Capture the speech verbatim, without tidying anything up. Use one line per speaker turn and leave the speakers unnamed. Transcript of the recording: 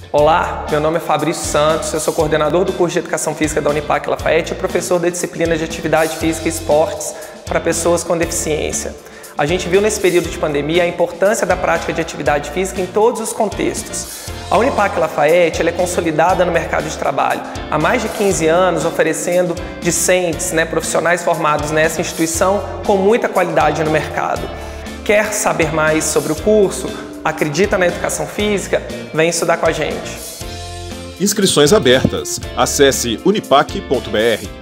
Olá, meu nome é Fabrício Santos, eu sou coordenador do curso de Educação Física da Unipac Lafayette e professor da disciplina de Atividade Física e Esportes para pessoas com deficiência. A gente viu nesse período de pandemia a importância da prática de atividade física em todos os contextos. A Unipac Lafayette ela é consolidada no mercado de trabalho há mais de quinze anos, oferecendo discentes, né, profissionais formados nessa instituição com muita qualidade no mercado. Quer saber mais sobre o curso? Acredita na educação física? Vem estudar com a gente.
Inscrições abertas. Acesse unipac ponto br.